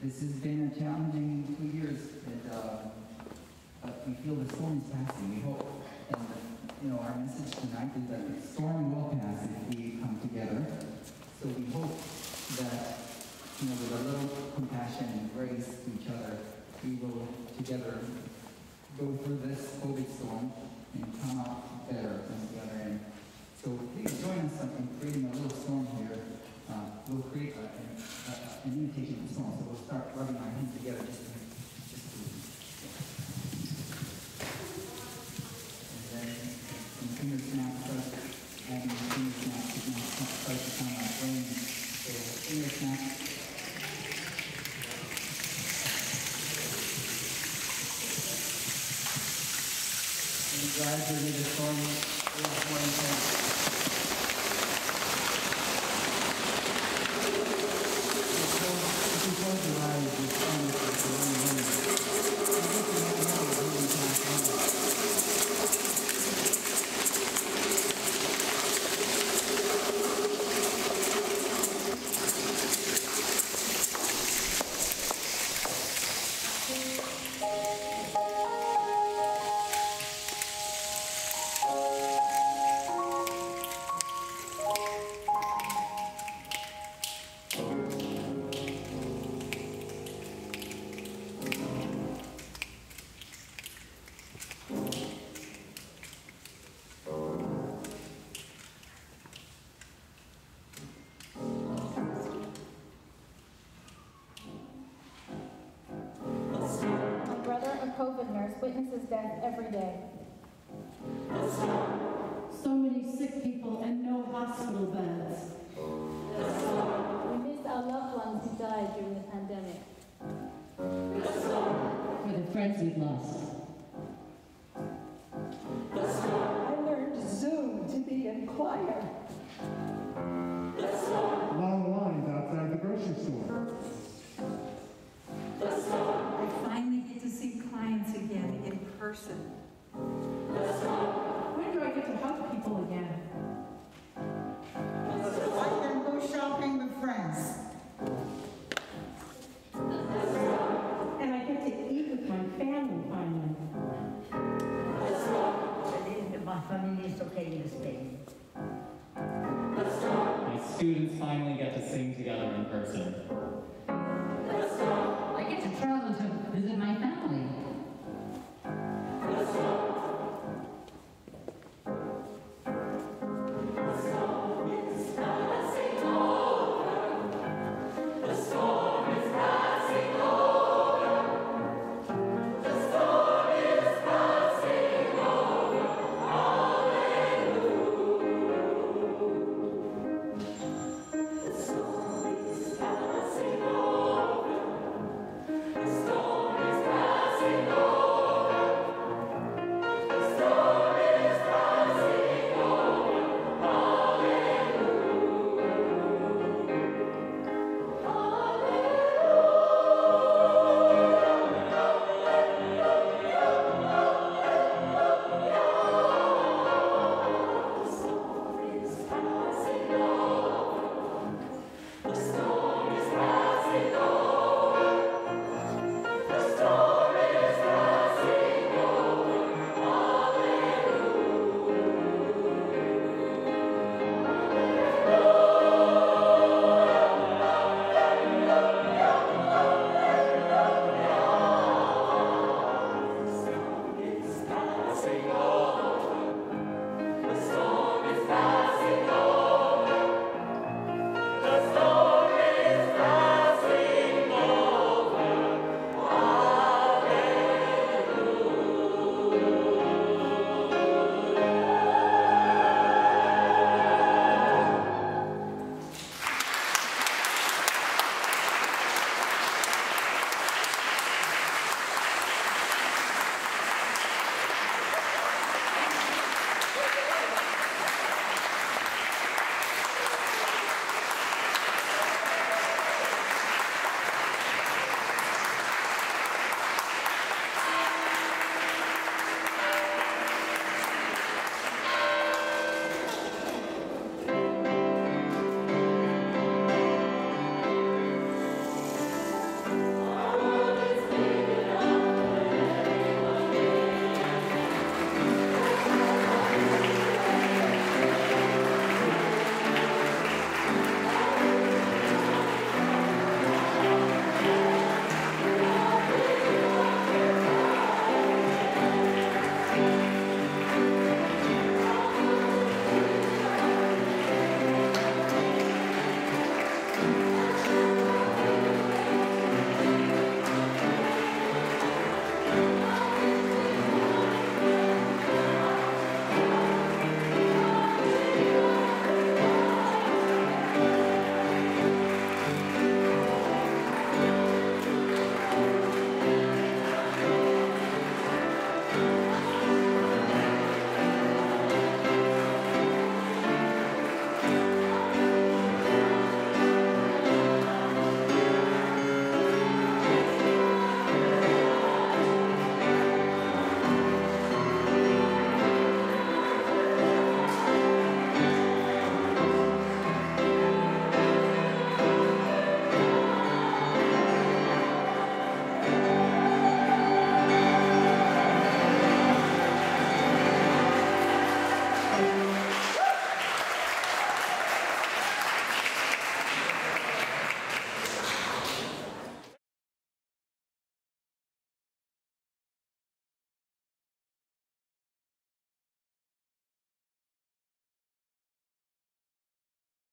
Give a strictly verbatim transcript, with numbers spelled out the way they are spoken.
This has been a challenging two years, and uh, but we feel the storm is passing. We hope, and you know, our message tonight is that the storm will pass if we come together. So we hope that, you know, with a little compassion and grace to each other, we will together go through this COVID storm and come out better from the other end. So please join us in creating a little storm here. Uh, we'll create a, a, a, an imitation of the storm. So we'll start rubbing our hands together just to, just to and then some finger snaps first, adding finger snaps to start to kind of brain. So finger snaps. And gradually the storm is more intense. Close your eyes, the sun is going witnesses death every day. So many sick people and no hospital beds. We miss our loved ones who died during the pandemic. For the friends we've lost. I learned Zoom to be in choir. Long lines outside the grocery store. I finally get to see clients again in person. When do I get to hug people again? I can go shopping with friends. And I get to eat with my family finally. My family is okay in Spain. My students finally get to sing together in person.